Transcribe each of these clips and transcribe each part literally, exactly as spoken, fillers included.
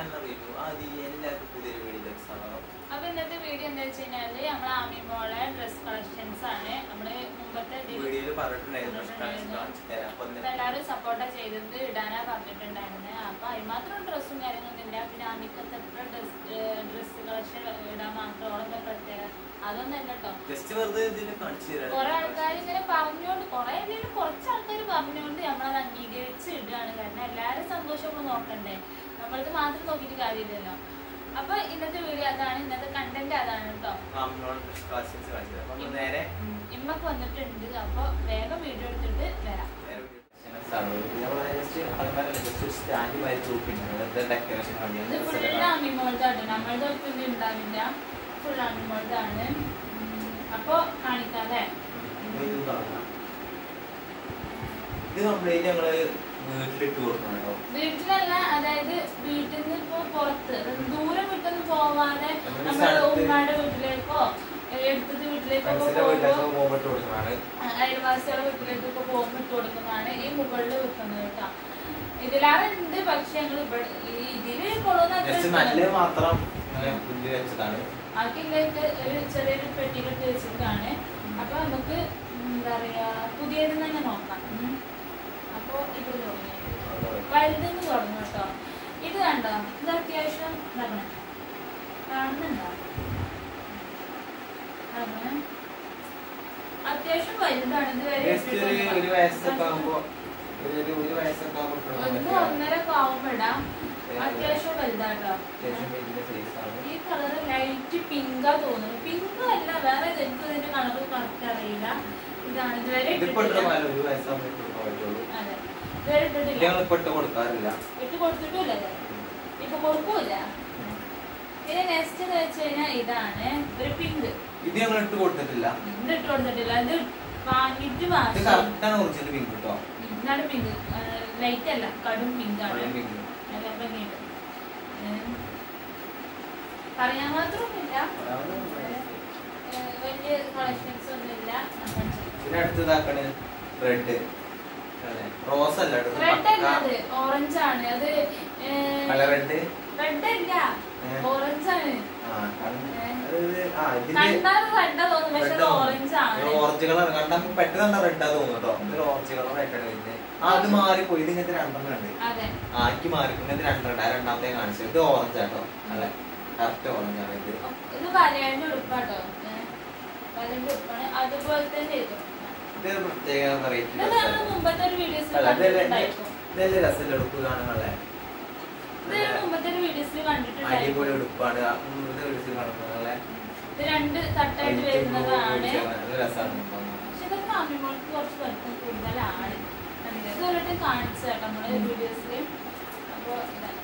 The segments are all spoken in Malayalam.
അപ്പൊ ഇന്നത്തെ വീഡിയോ എന്താ വെച്ച് കഴിഞ്ഞാല് നമ്മളെ ആമിമോളെ ഡ്രസ് കളക്ഷൻസ് ആണ്. നമ്മള് മുമ്പത്തെ എല്ലാവരും സപ്പോർട്ടാ ചെയ്തത് ഇടാനാ പറഞ്ഞിട്ടുണ്ടായിരുന്നത്. അപ്പൊ അതിമാത്രം ഡ്രസ്സും കാര്യങ്ങളൊന്നും ഇല്ല. പിന്നെ ആമിക്കത്തെ ഡ്രസ് ഡ്രസ് കളക്ഷൻ ഇടാൻ മാത്രം പ്രത്യേക അതൊന്നും അല്ല കേട്ടോ. കുറെ ആൾക്കാർ ഇങ്ങനെ പറഞ്ഞോണ്ട് കുറെ എന്തെങ്കിലും കുറച്ച് ആൾക്കാർ പറഞ്ഞോണ്ട് നമ്മളത് അംഗീകരിച്ച് ഇടുകയാണ്. കാരണം എല്ലാവരും സന്തോഷം നോക്കണ്ടേ, നമ്മളത് മാത്രം നോക്കിയിട്ട് കാര്യമില്ലല്ലോ. അപ്പൊ ഇന്നത്തെ വീഡിയോ അതാണ്, ഇന്നത്തെ കണ്ടന്റ് അതാണ് കേട്ടോ. ഇമ്മക്ക് വന്നിട്ടുണ്ട്. അപ്പൊ വേഗം വീഡിയോ എടുത്തിട്ട് വരാം. ഫുൾ ആമിമോൾതാണ്, നമ്മളുടെ ഒന്നും ഉണ്ടാവില്ല. ഫുൾ ആമിമോൾതാണ്. അപ്പൊ കാണിക്കാതെ വീട്ടിലല്ല, അതായത് വീട്ടിൽ നിന്ന് ഇപ്പൊ പുറത്ത് ദൂരം വീട്ടിൽ പോവാതെ നമ്മള് ഉമ്മയുടെ വീട്ടിലേക്കോ എടുത്തത് വീട്ടിലേക്കൊക്കെ പോകുമ്പോ അയൽവാസികളുടെ വീട്ടിലേക്കൊക്കെ പോകുമ്പോ ഇട്ട് കൊടുക്കുന്നതാണ് ഈ മുകളിൽ വെക്കുന്നത് കേട്ടോ. ഇതിലാറെ ഉണ്ട്, പക്ഷെ ഞങ്ങൾ ഇവിടെ ഇതില് കൊള്ളുന്ന ആക്കിലേക്ക് ഒരു ചെറിയൊരു പെട്ടികെട്ട് വെച്ചിട്ടാണ്. അപ്പൊ നമുക്ക് എന്താ പറയാ പുതിയത് തന്നെ നോക്കാം. അപ്പൊ ഇത് തുടങ്ങി വലുതെന്ന് തുടങ്ങും കേട്ടോ. ഇത് കണ്ടോ, ഇത് അത്യാവശ്യം ഇറങ്ങണം കാണുന്നുണ്ടോ? അത്യാവശ്യം വലുതാണ്. ഒന്ന് ഒന്നര ആവുമ്പോഴാ അത്യാവശ്യം വലുതാട്ടോ. ഈ കളറ് ലൈറ്റ് പിങ്കാ തോന്നുന്നു. പിങ്ക് അല്ല, വേറെ എനിക്ക് ഇതിന്റെ കളറ് കറക്റ്റ് അറിയില്ല. ഇതാണ് ഇതുവരെ അതെ ഇതുവരെ ഇട്ടിട്ടില്ല, ഇട്ട് കൊടുത്തിട്ടില്ല, ഇപ്പൊ കൊടുക്കൂല. പിന്നെ നെക്സ്റ്റ് എന്ന് വെച്ച് കഴിഞ്ഞാൽ ഇതാണ് ഒരു പിങ്ക്. ഇത് ഞങ്ങൾ ഇട്ട് കൊടുത്തിട്ടില്ല, ഇത് ഇട്ട് കൊടുത്തിട്ടില്ല. ഇത് വാങ്ങിട്ട് ഇതാണ് പിങ്ക്, ലൈറ്റ് അല്ല, കടും പിങ്ക് ആണ്. പറയാൻ മാത്രമൊന്നുമില്ല, വലിയ കളക്ഷൻസ് ഒന്നും ഇല്ല. റെഡ് റോസ് അല്ല, അത് ഓറഞ്ച് ആണ്. അത് റെഡ് അല്ല, ഓറഞ്ച് ആണ്. ഓറഞ്ച് കളർ കണ്ടപ്പോ പെട്ടെന്ന് റെഡാ തോന്നുട്ടോ. ഓറഞ്ച് കളർ ആയിട്ടാണ് വരുന്നത്. അത് മാറിപ്പോയി. ഇത് ഇങ്ങനത്തെ രണ്ടെണ്ണം ഉണ്ട്. ആക്കി മാറി ഇങ്ങനത്തെ രണ്ടെണ്ണം, രണ്ടാമത്തെ കാണിച്ചത്. ഇത് ഓറഞ്ച് ആട്ടോ, അല്ലെ കറക്റ്റ് ഓറഞ്ച് ആണ്. ഇത് ഇത് വലയുടെ ഉടുപ്പാട്ടോ, വലയുടെ ഉടുപ്പാണ്. അതുപോലെ തന്നെ ഇത് ഇതൊരു പ്രത്യേക മുമ്പത്തെ ഒരു വീഡിയോസിൽ രസമല്ല ഉടുപ്പ് കാണാനല്ലേ. അടിപൊളി ഉടുപ്പാണ്. ഇത് രണ്ട് തട്ടായിട്ട് വരുന്നതാണ്. പക്ഷെ ഇതൊക്കെ ആമിമോൾക്ക് കുറച്ച് വലിപ്പം കൂടുതലാണ്. ഇതൊരു കാണിച്ചു കേട്ടോ നമ്മള് വീഡിയോസില്. അപ്പൊ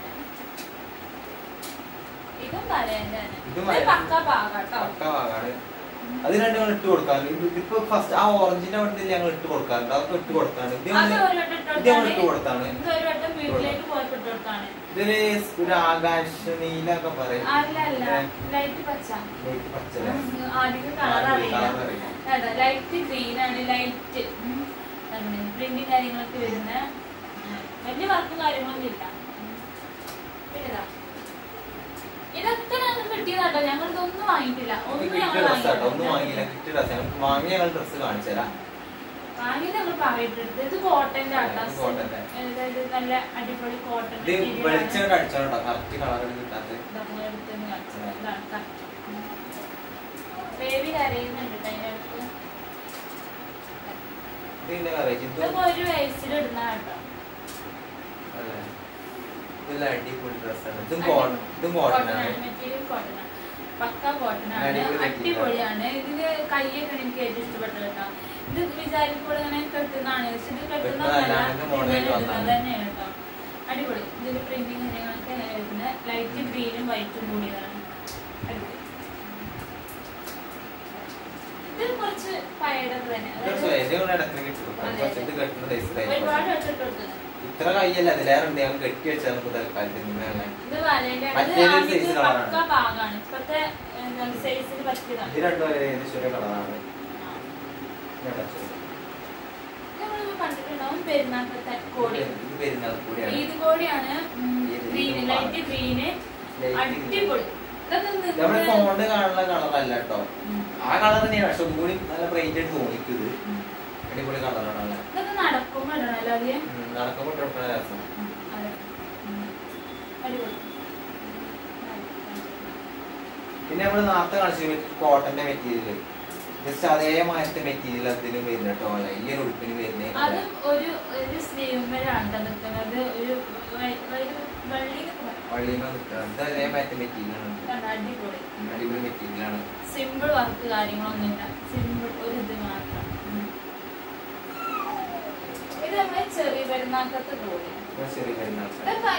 ഇതും വലയാണ്, പക്ക പാകാട്ടോ. അത് രണ്ടും ഞങ്ങൾ ഇട്ട് കൊടുക്കാറുണ്ട്. ഇതിപ്പോ ഫസ്റ്റ് ആ ഓറഞ്ചിന്റെ അവിടെ ഞങ്ങൾ ഇട്ട് കൊടുക്കാറുണ്ട്, അതൊക്കെ ഇട്ട് കൊടുക്കാറുണ്ട്. ഇത് ഞങ്ങൾ ഇട്ട് കൊടുത്താണ്. ഇതില് ഒരു ആകാശ നീലൊക്കെ പറയും, ലൈറ്റ് പച്ച, ലൈറ്റ് ഗ്രീൻ ആണ്. ലൈറ്റ് പ്രിന്റും കാര്യങ്ങളൊക്കെ വരുന്ന വലിയ വർക്കും കാര്യങ്ങളൊന്നും ഇല്ല. പിന്നെ ഇതൊക്കെ ഞങ്ങൾ കിട്ടിയതാട്ടോ, ഞങ്ങൾ ഇതൊന്നും വാങ്ങിയിട്ടില്ല. ഒന്നും ഞങ്ങൾ വാങ്ങിയ ഡ്രസ് കാണിച്ചു തരാം. വാങ്ങി നമ്മൾ പറയിട്ടെടുത്ത് ഇത് കോട്ടന്റെ ആട്ടോ, നല്ല അടിപൊളി കോട്ടൺ. ബേബി കരയുന്നുണ്ട് അതിന്റെ അടുത്ത്. ഇതൊക്കെ ഒരു വയസ്സിലിടുന്ന കേട്ടോ. അടിപൊളി ഡ്രസ്സാണ്. മെറ്റീരിയൽ കോട്ടൺ, പക്ക കോട്ടൺ ആണ്, അടിപൊളിയാണ്. ഇതിന് കയ്യൊക്കെ എനിക്ക് ഏറ്റവും ഇഷ്ടപ്പെട്ടത് കേട്ടോ. ഇത് വിചാരിക്കുമ്പോൾ ഇങ്ങനെ കെട്ടുന്നതാണ്, പക്ഷെ ഇത് കെട്ടുന്നതല്ല, തന്നെയാണ് കേട്ടോ. അടിപൊളി. ഇതിന്റെ പ്രിന്റിങ് കാര്യങ്ങളൊക്കെ വരുന്നത് ലൈറ്റ് ഗ്രീനും വൈറ്റും കൂടിയതാണ്. അടിപൊളി. ഇത് കുറച്ച് പഴയതൊക്കെ തന്നെ, ഒരുപാട് വെച്ചിട്ട് കൊടുക്കുന്നത്. ഇത്ര കയ്യല്ല, അതിലേറുണ്ട്. ഞങ്ങൾ കെട്ടി വെച്ചാൽ നമുക്ക് തൽക്കാലത്തിന്. ഇത് വലയുടെ പക്ക ഭാഗമാണ്, ഇപ്പത്തെ സൈസിന് പറ്റിയതാണ്. ഇത് രണ്ടും ഏകദേശം ഒരു കളറാണ്. കണ്ടിട്ടുണ്ടാവും പെരുന്നാളത്തെ കോടി, ഈദ് കോടിയാണ്. ഗ്രീന് ലൈറ്റ് ഗ്രീന് അടിപൊളി. നമ്മുടെ ഫോണില് കാണുന്ന കളറല്ല കേട്ടോ, ആ കളർ തന്നെയാണ്, പക്ഷെ ഒന്നുകൂടി നല്ല ബ്രൈറ്റ് ആയിട്ട് തോന്നിക്കുന്നത്. അടിപൊളി കളറാണ്. നടക്കുമ്പോ നടക്കുമ്പോ രസം. പിന്നെ നമ്മള് നേരത്തെ കളിച്ചു കോട്ടന്റെ മെറ്റീരിയൽ, ജസ്റ്റ് അതേമാതിരത്തെ മെറ്റീരിയൽ അതിന് വരുന്ന കേട്ടോ, ഈ ഒരു ഉടുപ്പിന് വരുന്നത്. അതും ഒരു ഒരു സ്ലീവ്മേലാണ് നിൽക്കുന്നത്, ഒരു വള്ളിമ നിൽക്കുന്നത്. അതേമാതിരത്തെ മെറ്റീരിയലാണ്, അടിപൊളി അടിപൊളി മെറ്റീരിയലാണ്. സിമ്പിൾ വർക്ക് കാര്യങ്ങളൊന്നുമില്ല, സിമ്പിൾ ഒരു ഇത് മാത്രം. ഇത് നമ്മള് ചെറിയ പെരുന്നാക്കത്തെ തോന്നി ചെറിയ പെരുന്നാൾ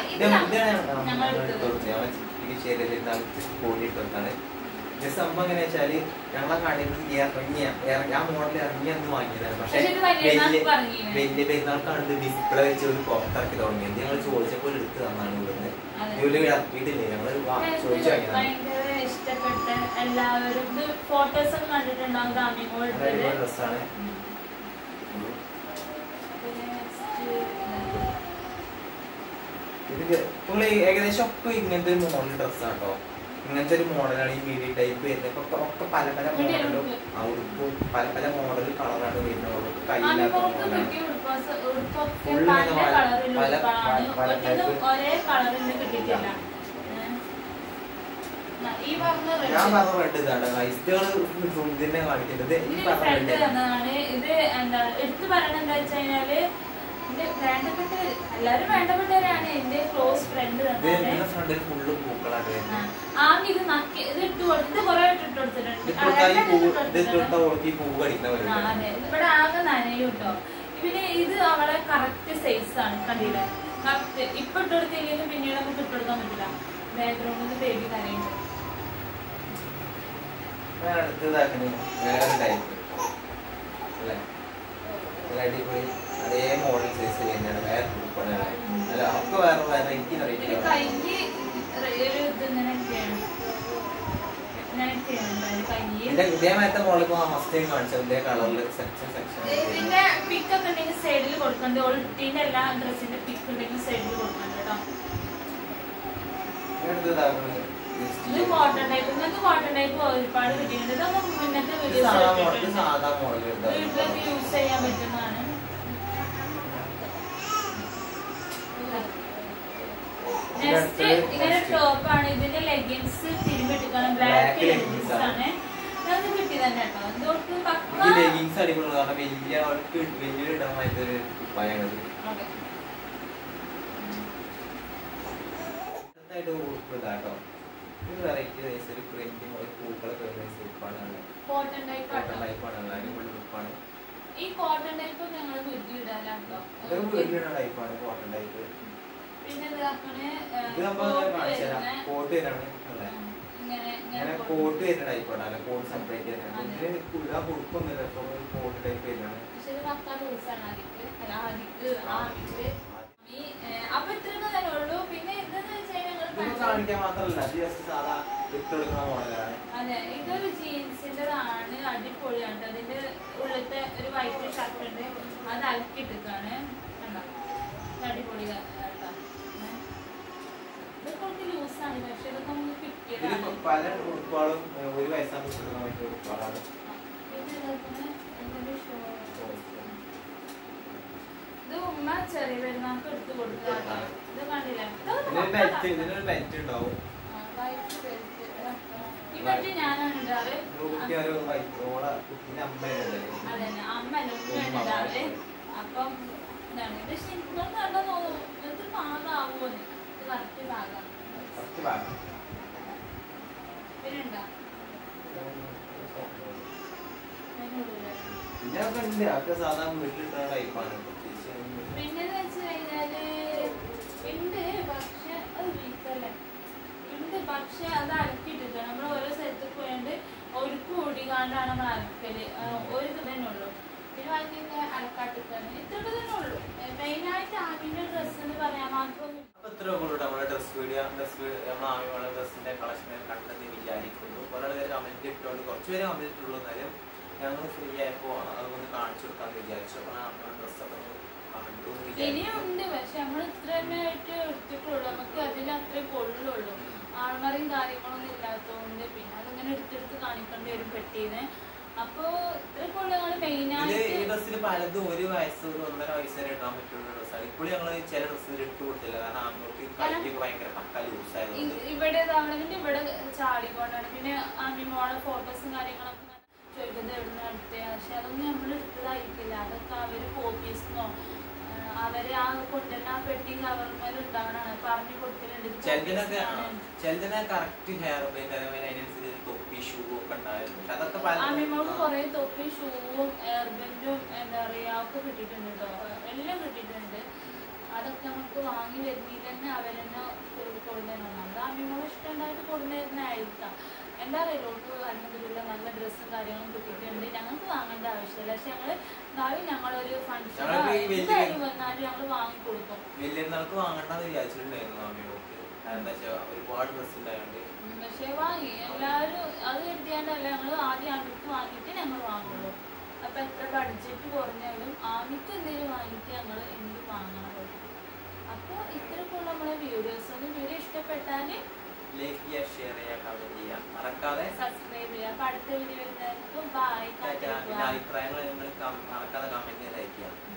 ജസ്റ്റ് സംഭവം എങ്ങനെ വെച്ചാല് ഞങ്ങളെ കടയിൽ ഇറങ്ങിയ ആ മോഡൽ ഇറങ്ങിയെന്ന് വാങ്ങിയതാണ്. പക്ഷെ വലിയ പെരുന്നാൾക്കാണ് ഡിസ്പ്ലേ വെച്ച് ഒരു പുറത്തിറക്കി തുടങ്ങിയത്. ഞങ്ങൾ ചോദിച്ചപ്പോൾ എടുത്ത് തന്നാണ് ഇവിടുന്ന്. ജോലി ഇറക്കിയിട്ടില്ലേ, ഞങ്ങള് ചോദിച്ചു വാങ്ങിയതാണ്. ഇഷ്ടപ്പെട്ട എല്ലാവരും ഫോട്ടോസ് ഒക്കെ കണ്ടിട്ടുണ്ടാവും. ഡ്രസ്സാണ്. ഇത് ഏകദേശം ഒക്കെ ഇങ്ങനത്തെ ഒരു മോഡൽ ഡ്രസ്സാട്ടോ, ഇങ്ങനത്തെ ഒരു മോഡലാണ് ഈ മീഡിയം ടൈപ്പ് വരുന്നത്. ഇപ്പൊ ഒക്കെ പല പല മോഡലും ഉടുപ്പും പല പല മോഡൽ കളറാണ് വരുന്നത്. കയ്യിലാത്ത ഞാൻ പറഞ്ഞ റെഡ് ഇതാണ് ഐസ്റ്റുകള് ഇതിനെ കാണിക്കുന്നത്. ഇത് എന്താ എടുത്തു പറയണത് എന്താ വെച്ച് കഴിഞ്ഞാല് വേണ്ടപ്പെട്ടവര് എല്ലാരും വേണ്ടപ്പെട്ടവരാണ്. എന്റെ ക്ലോസ് ഫ്രണ്ട് ഫുള്ള് പൂക്കളാണ്. ആ ഇത് നക്കി ഇത് ഇട്ട് കൊടുത്ത് കൊറേ ഇട്ട് കൊടുത്തിട്ടുണ്ട്. അതെ, ഇവിടെ ആകെ നനയും കേട്ടോ. പിന്നെ ഇത് അവളെ കറക്റ്റ് സൈസ് ആണ്, കണ്ടില്ല കറക്റ്റ്. ഇപ്പൊ ഇട്ട് കൊടുത്തില്ലെങ്കിലും പിന്നീട് നമുക്ക് ഇട്ട് കൊടുക്കാൻ പറ്റില്ല. ബാക്ക്ഗ്രൗണ്ടിൽ ബേബി നനയുണ്ട്. അടിപൊളി അതേ മോഡൽ സൈസ് തന്നെയാണ്. വേറെ അല്ല ഒക്കെ വേറെ വേറെ എനിക്ക് ഇതേമാരത്തെ മോഡൽ ഫസ്റ്റ് ടൈം കാണിച്ചത് ഇതേ കളറിൽ സെക്ഷൻ സെക്ഷൻ. ഇതിന്റെ പിക്ക് ഒക്കെ ഉണ്ടെങ്കിൽ സൈഡിൽ കൊടുക്കണ്ട. ഓൾട്ടിന്റെ എല്ലാ ഡ്രസ്സിന്റെ പിക്ക് ഉണ്ടെങ്കിൽ സൈഡിൽ കൊടുക്കണ്ട കേട്ടോ. ഇത് കോട്ടൺ ടൈപ്പ്, നിങ്ങൾക്ക് കോട്ടൺ ടൈപ്പ് ഒരുപാട് കിട്ടിയിട്ടുണ്ട്. ഇതൊന്നും മുന്നത്തെ വീട്ടിലൊക്കെ യൂസ് ചെയ്യാൻ പറ്റുന്നതാണ്. നെക്സ്റ്റ് ഇങ്ങനെ ടോപ്പാണ്. ഇതിന്റെ ലെഗിൻസ് തിരുമ്പിട്ടിക്കണം. ബ്ലാക്ക് ലെഗിൻസ് ആണ്. അത് കിട്ടി തന്നെ കേട്ടോ. ഇതോട്ട് ലെഗിൻസ് അടിപൊളി, കാരണം വലിയ അവർക്ക് വലിയൊരു ഇടമായിട്ടൊരു ഉപ്പായാണ്. ഉടുപ്പിതാട്ടോ ഇത് വെറൈറ്റി സൈസ് ഒരു പ്രിന്റും ഒരു പൂക്കളൊക്കെ വരുന്ന ഉടുപ്പാണ്. കോട്ടൺ ടൈപ്പ് ടൈപ്പാണ്, അടിപൊളി ഉടുപ്പാണ്. ഈ കോട്ടൺ ടൈപ്പ് ഞങ്ങൾ വീട്ടിലിടാലോ. വീട്ടിലിടുന്ന ടൈപ്പാണ് കോട്ടൺ ടൈപ്പ്. പിന്നെ കോട്ട് വരാണ് അല്ലേ, ഇങ്ങനെ കോട്ട് വരുന്ന ടൈപ്പാണ് അല്ലെ, കോട്ട് സെപ്പറേറ്റ് വരുന്നത്. ഉടുപ്പൊന്നുമില്ല, കോട്ട് ടൈപ്പ് വരുന്നതാണ്. അപ്പൊ ഇത്രയൊക്കെ തന്നെ ഉള്ളൂ. പിന്നെ ഇതെന്ന് വെച്ചാൽ കാണിക്കാൻ മാത്രല്ല, സാധാ ഇട്ടെടുക്കുന്ന മോഡലാണ്. അതെ, ഇതൊരു ജീൻസിന്റെതാണ്. അടിപൊളിയാണ്. അതിന്റെ ഉള്ളത്തെ ഒരു വൈറ്റ് ഷർട്ട് ഉണ്ട്, അത് അലക്കിട്ടിട്ടാണ്. കണ്ടോ, അടിപൊളി കേട്ടോ. ഇതൊക്കെ ലൂസാണ്, പക്ഷെ ഇതൊക്കെ നമുക്ക് കിട്ടിയതാണ്. പല ഉടുപ്പുകളും ഒരു വയസ്സാകുമ്പോൾ ഉടുപ്പുകളാണ്. ഇത് ഉമ്മ ചെറിയ പെരുന്നാൾക്ക് എടുത്ത് കൊടുത്തതാണ്. ഇത് കണ്ടില്ല, ഇതിനൊരു ബെൽറ്റ് ഉണ്ടാവും. ഈ ബെൽറ്റ് ഞാനാണ് ഇടാറ്. അതന്നെ, അമ്മ ഉമ്മയാണ് ഇടാറ്. അപ്പം ഇതാണ് ഇത്. ശരിക്കും കണ്ടാ തോന്നും ഇത് പാകാവൂന്ന്. ഇത് കറക്റ്റ് പാകാം. പിന്നെണ്ടാ പിന്നെന്ന് വെച്ച് കഴിഞ്ഞാല് ഉണ്ട്, പക്ഷെ അത് വീക്കല്ലേ ഉണ്ട്. പക്ഷെ അത് അലക്കിട്ടില്ല. നമ്മൾ ഓരോ സ്ഥലത്ത് പോയാണ്ട് ഒരു കൂടികാണ്ടാണ് നമ്മൾ അലക്കല്. ഒരു ഇത് തന്നെ ഉള്ളൂ. പിന്നെ അതിന്റെ അലക്കാട്ടിക്കാണ്. ഇത്രയൊക്കെ തന്നെ ഉള്ളൂ. മെയിനായിട്ട് ആമിന്റെ ഡ്രസ്സ് എന്ന് പറയാൻ മാത്രമൊന്നും. അപ്പൊ ഇത്ര നമ്മുടെ ഡ്രസ് വീഡിയോ ഡ്രസ് നമ്മൾ ആമിയുള്ള ഡ്രസ്സിന്റെ കളക്ഷൻ കണ്ടെന്ന് വിചാരിക്കുന്നു. കുറെ പേര് കമന്റ് ഇട്ടുകൊണ്ട് കുറച്ച് പേര് കമന്റ് ഇട്ടുള്ളൂ. എന്നാലും ഞങ്ങൾ ഫ്രീ ആയപ്പോ അതൊന്ന് കാണിച്ചു കൊടുക്കാന്ന് വിചാരിച്ചു. അപ്പൊ നമ്മുടെ ഡ്രസ്സൊക്കെ കണ്ടു. ഇനിയുണ്ട്, പക്ഷെ നമ്മൾ ഇത്ര തന്നെ ആയിട്ട് എടുത്തിട്ടുള്ളൂ. നമുക്ക് അതിൽ അത്ര കാര്യങ്ങളൊന്നും ഇല്ലാത്തതുകൊണ്ട് പിന്നെ അതിങ്ങനെ എടുത്തെടുത്ത് കാണിക്കേണ്ടി വരും പെട്ടീന്ന്. അപ്പൊ ഇത്രയൊക്കെയുള്ള മെയിനായിട്ട് പലതും ഒരു വയസ്സ് ഒന്നര വയസ്സ് വരെ ഇടാൻ പറ്റുള്ള ഡ്രസ്സാണ്. ഇപ്പോഴും ഞങ്ങള് ചില ഡ്രസ്സ് ഇട്ട് കൊടുത്തില്ല, കാരണം ആൺകുട്ടി ഭയങ്കര പക്ക ലൂസായിരുന്നു. ഇവിടെ തവണവിന്റെ ഇവിടെ ചാടിക്കൊണ്ടാണ്. പിന്നെ ആമിമോളെ ഫോട്ടോസും കാര്യങ്ങളൊക്കെ ചോദിക്കുന്നത് എവിടുന്ന് എടുത്തേ, പക്ഷെ അതൊന്നും നമ്മൾ എടുത്തതായിരിക്കില്ല. അതൊക്കെ അവര് കോപ്പീസിനോ അവര് ആ കൊണ്ടുവരുന്ന ആ പെട്ടി കവർമേൽ ഉണ്ടാവണാണ് പറഞ്ഞു കൊടുക്കലുണ്ട്. ആമിമോൾക്ക് കുറെ തൊപ്പി ഷൂവും എയർബെൻഡും എന്താ പറയാ ഒക്കെ കിട്ടിയിട്ടുണ്ട് കേട്ടോ, എല്ലാം കിട്ടിയിട്ടുണ്ട്. അതൊക്കെ നമുക്ക് വാങ്ങി വരുന്നതിൽ തന്നെ അവരെന്നെ കൊടുന്നതാണ്. അത് ആമിമോൾ ഇഷ്ടം ഉണ്ടായിട്ട് കൊടുന്നതായിരിക്കാം. എന്താ പറയുക, ഓൾക്ക് അൽഹംദുലില്ലാ നല്ല ഡ്രസ്സും കാര്യങ്ങളും കിട്ടിയിട്ടുണ്ട്. ഞങ്ങൾക്ക് വാങ്ങേണ്ട ആവശ്യമില്ല, പക്ഷെ ഞങ്ങള് എന്നാലും ഞങ്ങളൊരു ഫംഗ്ഷൻ എന്തായാലും വന്നാലും ഞങ്ങൾ വാങ്ങി കൊടുക്കും. വലിയനാൾക്ക് വാങ്ങണ്ടെന്ന് വിചാരിച്ചിട്ടുണ്ടായിരുന്നു ആമിമോൾക്ക്, ഒരുപാട് ഡ്രസ്സ് ഉണ്ടായോണ്ട്. പക്ഷെ വാങ്ങി എല്ലാവരും അത് കരുതിയാണ്ടല്ല, ഞങ്ങൾ ആദ്യം ആമിക്ക് വാങ്ങിയിട്ട് ഞങ്ങൾ വാങ്ങുള്ളൂ. അപ്പൊ എത്ര ബഡ്ജറ്റ് കുറഞ്ഞാലും ആമിക്ക് എന്തെങ്കിലും വാങ്ങിയിട്ട് ഞങ്ങൾ എന്ത് വാങ്ങണം. അപ്പൊ ഇത്രയൊക്കെയുള്ള നമ്മളെ വീഡിയോസ് ഒന്ന് വീഡിയോ ഇഷ്ടപ്പെട്ടാല് ലൈക്ക് ചെയ്യുക, ഷെയർ ചെയ്യുക, കമന്റ് ചെയ്യുക, മറക്കാതെ സബ്സ്ക്രൈബ് ചെയ്യുക. അപ്പൊ അടുത്ത വീഡിയോ വരുന്നതായിരിക്കും. ബൈ. അഭിപ്രായങ്ങൾ നിങ്ങൾ മറക്കാതെ കമന്റ് ചെയ്ത് അയക്കുക.